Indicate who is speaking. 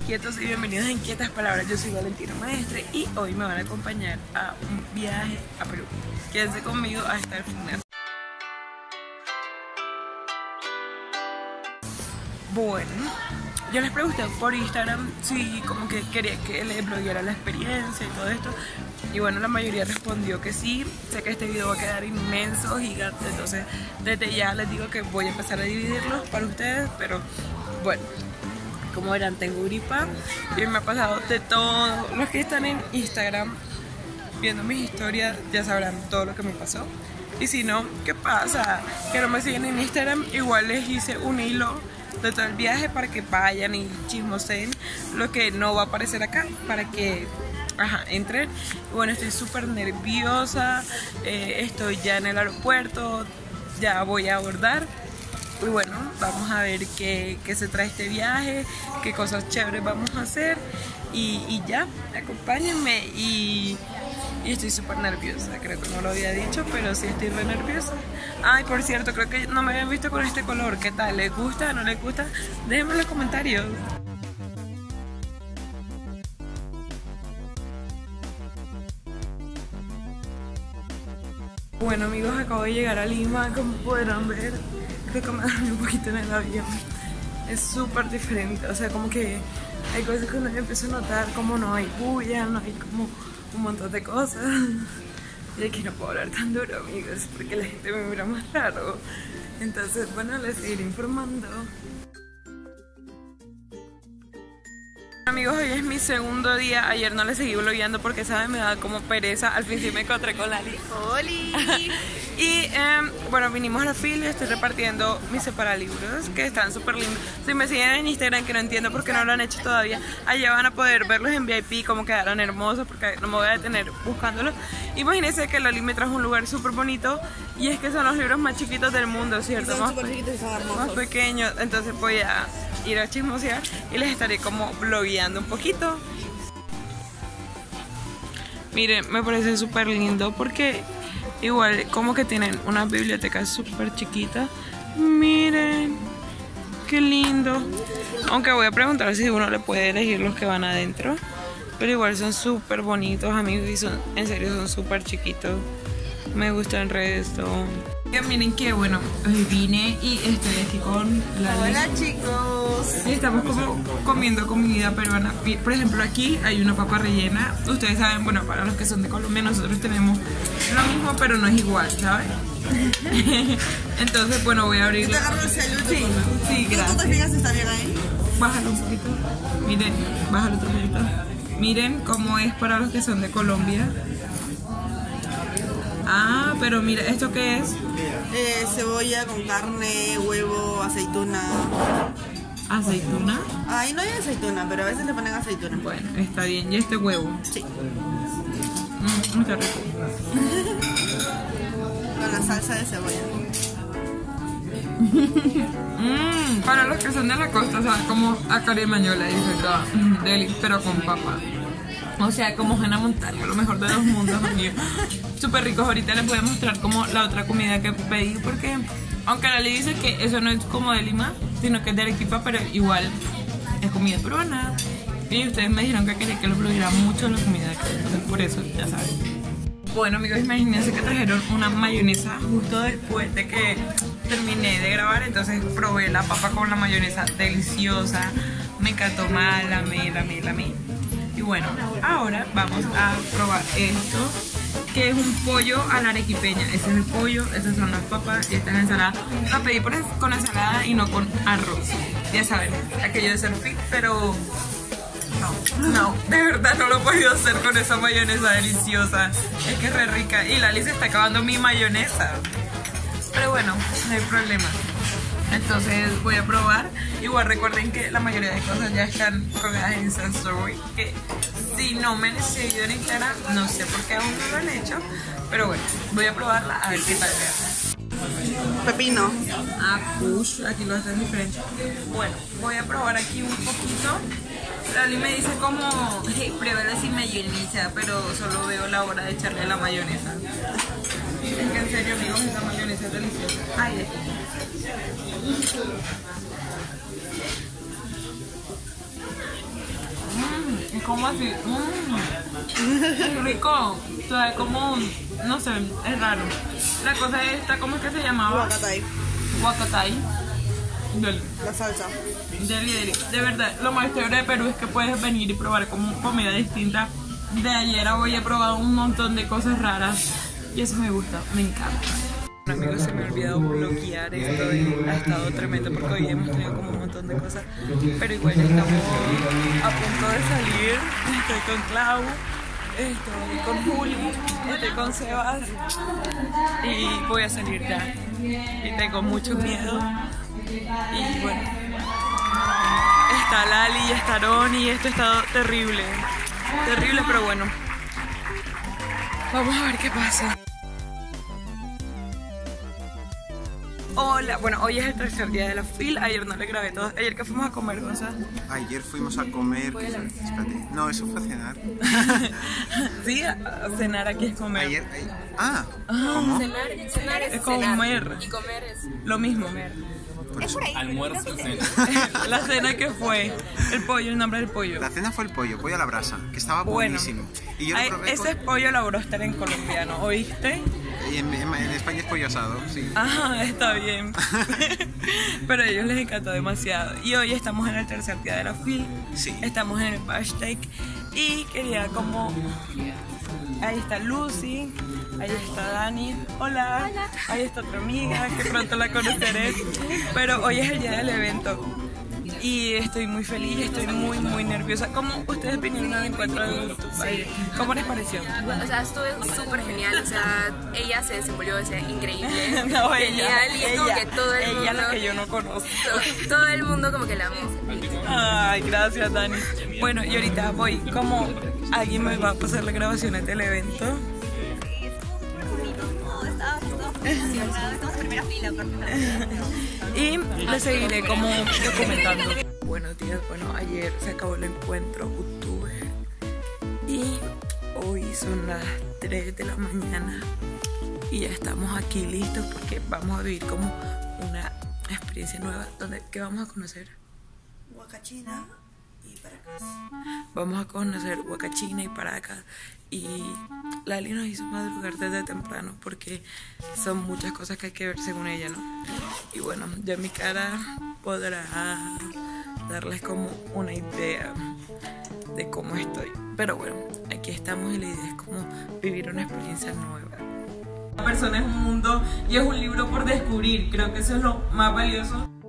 Speaker 1: inquietos y bienvenidos a Inquietas Palabras. Yo soy Valentina Maestre y hoy me van a acompañar a un viaje a Perú. Quédense conmigo hasta el final. Bueno, yo les pregunté por Instagram si como que quería que les blogueara la experiencia y todo esto. Y bueno, la mayoría respondió que sí. Sé que este video va a quedar inmenso, gigante. Entonces desde ya les digo que voy a empezar a dividirlos para ustedes. Pero bueno, como verán, tengo gripa y me ha pasado de todo. Los que están en Instagram viendo mis historias ya sabrán todo lo que me pasó. Y si no, ¿qué pasa? Que no me siguen en Instagram, igual les hice un hilo de todo el viaje para que vayan y chismoseen lo que no va a aparecer acá, para que entren. Y bueno, estoy súper nerviosa, estoy ya en el aeropuerto, ya voy a abordar. Y bueno, vamos a ver qué se trae este viaje, qué cosas chéveres vamos a hacer. Y ya, acompáñenme. Y estoy súper nerviosa, creo que no lo había dicho, pero sí estoy re nerviosa. Ay, por cierto, creo que no me habían visto con este color. ¿Qué tal? ¿Les gusta? ¿No les gusta? Déjenme en los comentarios. Bueno amigos, acabo de llegar a Lima, como podrán ver. Creo que me dormí un poquito en el avión. Es súper diferente, o sea, como que hay cosas que uno empieza a notar, como no hay bulla, no hay como un montón de cosas. Y aquí no puedo hablar tan duro, amigos, porque la gente me mira más raro. Entonces, bueno, les seguiré informando. Amigos, hoy es mi segundo día. Ayer no les seguí vlogueando porque, ¿saben? Me da como pereza. Al fin sí me encontré con Lali. ¡Holi! Y bueno, vinimos a la fila y estoy repartiendo mis separalibros, que están súper lindos. Si me siguen en Instagram, que no entiendo por qué no lo han hecho todavía, allá van a poder verlos en VIP, como quedaron hermosos, porque no me voy a detener buscándolos. Imagínense que Lali me trajo un lugar súper bonito y es que son los libros más chiquitos del mundo, ¿cierto?
Speaker 2: Son súper chiquitos y son hermosos.
Speaker 1: Más pequeños, entonces voy a ir a chismosear y les estaré como vlogueando un poquito. Miren, me parece súper lindo porque igual como que tienen una biblioteca súper chiquita. Miren, qué lindo. Aunque voy a preguntar si uno le puede elegir los que van adentro. Pero igual son súper bonitos, amigos, y son, en serio, son súper chiquitos. Me gusta el resto. Miren que bueno, hoy vine y estoy aquí con Lali.
Speaker 2: Hola chicos.
Speaker 1: Y estamos como comiendo comida peruana. Por ejemplo, aquí hay una papa rellena. Ustedes saben, bueno, para los que son de Colombia, nosotros tenemos lo mismo, pero no es igual, ¿sabes? Entonces, bueno, voy a abrirlo.
Speaker 2: ¿Te agarro el celular?
Speaker 1: Sí, gracias.
Speaker 2: ¿Tú te fijas si está bien ahí?
Speaker 1: Bájalo un poquito. Miren, bájalo otro poquito. Miren cómo es para los que son de Colombia. Ah, pero mira, ¿esto qué es?
Speaker 2: Cebolla con carne, huevo, aceituna.
Speaker 1: ¿Aceituna?
Speaker 2: Ahí no hay aceituna, pero a veces le ponen aceituna.
Speaker 1: Bueno, está bien. ¿Y este huevo?
Speaker 2: Sí.
Speaker 1: Está rico.
Speaker 2: Con la salsa de cebolla.
Speaker 1: Para los que son de la costa, o sea, como a Carimañola, deli, pero con papa. O sea, como Hannah Montana, lo mejor de los mundos, amigos. Súper ricos. Ahorita les voy a mostrar como la otra comida que pedí, porque aunque Lali dice que eso no es como de Lima, sino que es de Arequipa, pero igual es comida peruana. Y ustedes me dijeron que quería que los blogueara mucho la comida acá, entonces por eso, ya saben. Bueno amigos, imagínense que trajeron una mayonesa justo después de que terminé de grabar, entonces probé la papa con la mayonesa deliciosa, me encantó más, la amé. Y bueno, ahora vamos a probar esto, que es un pollo a la arequipeña. Ese es el pollo, esas son las papas y esta es la ensalada. La pedí con ensalada y no con arroz. Ya saben, aquello de ser fit, pero no, de verdad no lo he podido hacer con esa mayonesa deliciosa. Es que es re rica y Lali se está acabando mi mayonesa. Pero bueno, no hay problema. Entonces voy a probar. Igual recuerden que la mayoría de cosas ya están colgadas en Insta Story, que si no me han seguido en Instagram, no sé por qué aún no lo han hecho. Pero bueno, voy a probarla a ver qué tal queda.
Speaker 2: Pepino.
Speaker 1: Ah, push, aquí lo hacen diferente. Bueno, voy a probar aquí un poquito. Lali me dice como, hey, pruébalo sin mayonesa, pero solo veo la hora de echarle la mayonesa. Es que en serio, amigos, esta mayonesa es deliciosa. Ay, Es como así, es rico, o sea, es como, no sé, es raro. La cosa es esta, ¿cómo es que se llamaba?
Speaker 2: Huacatay.
Speaker 1: Huacatay. Deli.
Speaker 2: La salsa.
Speaker 1: Deli. De verdad, lo más chévere de Perú es que puedes venir y probar como comida distinta. De ayer a hoy he probado un montón de cosas raras y eso me gusta, me encanta. Bueno, amigos, se me ha olvidado bloquear esto y ha estado tremendo porque hoy hemos tenido como un montón de cosas, pero igual ya estamos a punto de salir. Estoy con Clau, estoy con Juli, estoy con Sebas y voy a salir ya y tengo mucho miedo. Y bueno, está Lali, está Roni, esto ha estado terrible, pero bueno, vamos a ver qué pasa. Hola, bueno, hoy es el tercer día de la fila, ayer no le grabé todo. Ayer que fuimos a comer, Gonzalo.
Speaker 3: Ayer fuimos a comer, espérate, no, eso fue a cenar.
Speaker 1: Sí, a cenar aquí es comer.
Speaker 3: Ayer, ¿cómo?
Speaker 4: Cenar
Speaker 1: Es comer.
Speaker 4: y comer es
Speaker 1: Lo mismo.
Speaker 3: Por eso.
Speaker 5: Almuerzo, cena.
Speaker 1: La cena que fue, el pollo, el nombre del pollo.
Speaker 3: La cena fue el pollo a la brasa, que estaba
Speaker 1: Bueno,
Speaker 3: buenísimo. Y yo lo probé
Speaker 1: ese es pollo a la bróster en colombiano, ¿oíste?
Speaker 3: y en España es pollo asado, sí.
Speaker 1: Ajá, está bien. Pero a ellos les encantó demasiado. Y hoy estamos en el tercer día de la fila.
Speaker 3: Sí.
Speaker 1: Estamos en el hashtag. Y quería como... Ahí está Lucy, ahí está Dani, hola. Ahí está otra amiga que pronto la conoceré. Pero hoy es el día del evento. Y estoy muy feliz, estoy muy nerviosa. ¿Cómo ustedes vinieron al encuentro de YouTube? ¿Cómo les pareció?
Speaker 4: o sea, estuvo súper genial, o sea, ella se desenvolvió, o sea, increíble.
Speaker 1: No,
Speaker 4: genial, y es como que todo el mundo,
Speaker 1: ella la que yo no conozco.
Speaker 4: todo el mundo como que la amó.
Speaker 1: Ay, gracias, Dani. Bueno, y ahorita voy, como alguien me va a pasar las grabaciones del evento.
Speaker 6: Estamos en primera fila,
Speaker 1: Y le seguiré como documentando. Buenos días, bueno, ayer se acabó el encuentro youtuber y hoy son las 3 de la mañana y ya estamos aquí listos porque vamos a vivir como una experiencia nueva donde ¿qué vamos a conocer?
Speaker 2: Huacachina y Paracas.
Speaker 1: Vamos a conocer Huacachina y Paracas y Lali nos hizo madrugar desde temprano porque son muchas cosas que hay que ver según ella, ¿no? Y bueno, ya mi cara podrá darles como una idea de cómo estoy. Pero bueno, aquí estamos y la idea es como vivir una experiencia nueva. La persona es un mundo y es un libro por descubrir, creo que eso es lo más valioso.